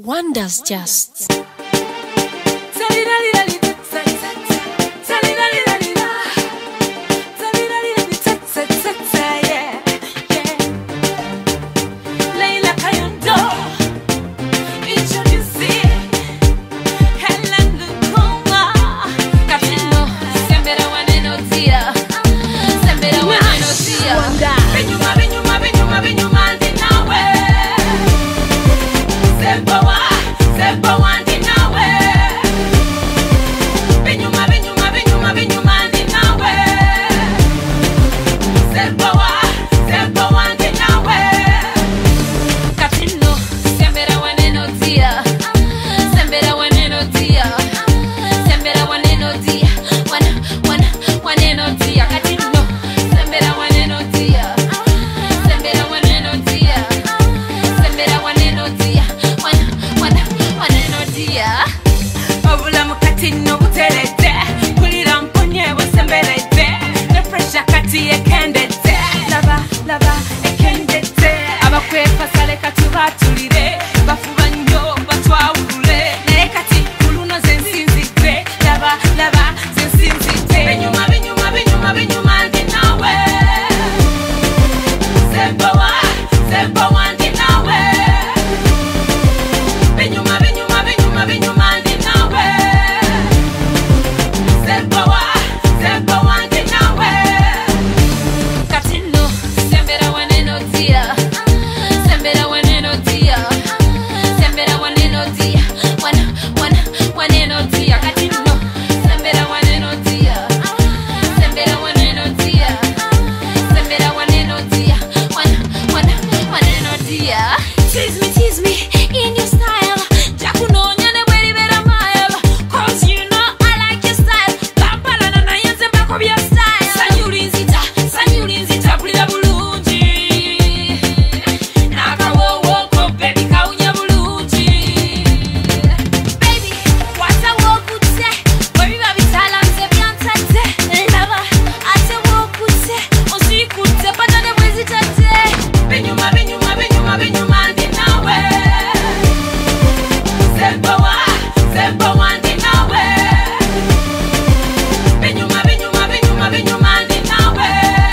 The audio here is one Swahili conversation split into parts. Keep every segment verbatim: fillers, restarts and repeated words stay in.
Wonders just. Leila, Kayondo, introducing Hellen, Lukoma. Kayondo, sembera wane no dia, sembera wane no dia. Binyuma, binyuma, binyuma, binyuma ndi nawe. Sembo wa, sembo wa ndi nawe. Binyuma, binyuma, binyuma, binyuma ndi nawe. Sembo wa, sembo wa ndi nawe. Katino, sembera wane no dia, sembera wane no dia, sembera wane no dia, wane wane wane no dia. Katino, sembera wane no dia, sembera wane no dia, sembera wane no dia, wane wane wane no dia. Obula mukatino buterete, kulira mponye busemberete, the pressure kati ekendete, lava lava ekendete. Abakwepa sale katubatulire, bafuba nnyo batwawulule, naye kati kuluno zensinzidde, lava lava zensinzidde. Binyuma binyuma binyuma binyuma ndi nawe. Sembo wa, sembo wa ndi nawe. Binyuma binyuma binyuma binyuma ndi nawe. Sembo wa, sembo wa ndi nawe. Katino, sembera wane no dia, sembera wane no dia, sembera wane no dia, wane wane wane no dia. Katino, sembera wane no dia, sembera wane no dia, sembera wane no dia, wane wane wane no dia. Tease me, tease me in your style. Jakunonya ne bweri bera mile, 'cause you know I like your style. Kampala na nayenze mbako bya style. Sanyulinzita, sanyulinzita bulira bulungi. Nakawowoko baby kawunya bulungi. Baby, wata wokute, webiba bitala nze byantate. Lava, ate wokute, ozikute patane bwezitate. Binyuma binyuma binyuma binyuma ndi nawe. Sembo wa, sembo wa ndi nawe. Binyuma binyuma binyuma binyuma ndi nawe.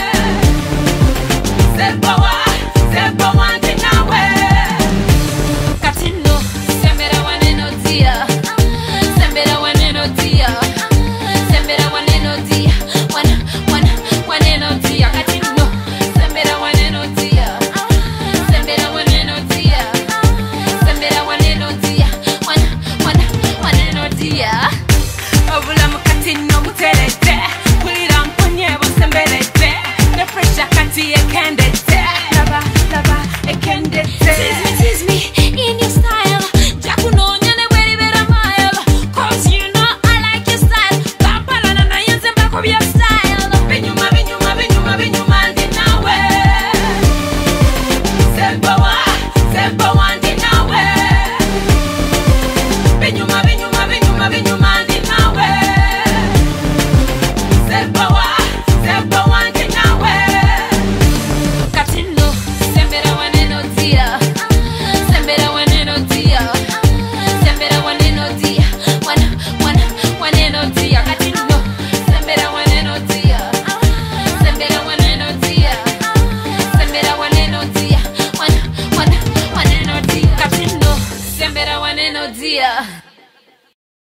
Sembo wa, sembo wa ndi nawe. Katino, sembera wane no dia, sembera wane no dia, sembera wane no dia, wane wane wane no dia. Katino, sembera wane no dia, sembera wane no dia, sembera wane no dia, wane wane wane no dia. Obula mukatino buterete, kulira mponye busemberete, the pressure kati ekendete, lava lava ekendete. Tease me, tease me in your style. Jakunonya ne bweri bera mile, 'cause you know I like your style. Kampala na nayenze mbako bya style. Binyuma binyuma binyuma binyuma ndi nawe. Sembo wa, sembo wa ndi nawe. Binyuma binyuma binyuma binyuma ndi nawe. Sembo wa, sembo wa ndi nawe. Katino, sembera wane no dia, sembera wane no dia, sembera wane no dia, wane wane wane no dia. Katino, sembera wane no dia, sembera wane no dia, sembera wane no dia, wane wane wane no dia. Katino, sembera wane no dia.